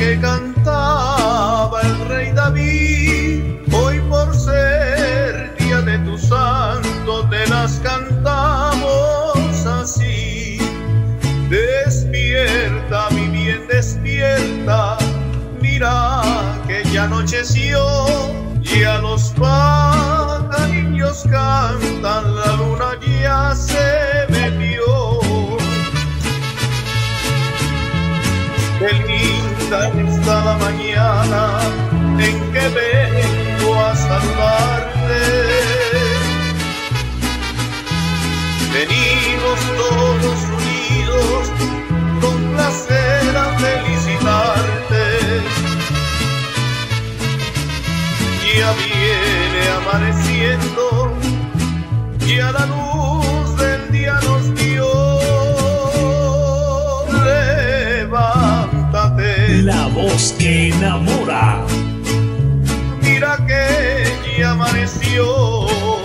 que cantaba el rey David. Hoy por ser día de tu santo te las cantamos así. Despierta, mi bien, despierta, mira que ya anocheció, ya los pajarillos cantan, la luna ya se metió. Qué linda está la mañana en que vengo a saludarte. Venimos todos unidos con placer a felicitarte. Ya viene amaneciendo, ya la luz del día nos dio. Levántate, la voz que enamora. mira que ya amaneció.